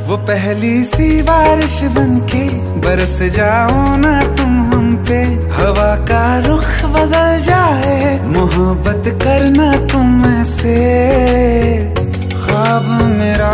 वो पहली सी बारिश बनके बरस जाओ ना तुम हम पे, हवा का रुख बदल जाए, मोहब्बत करना तुम से, ख्वाब मेरा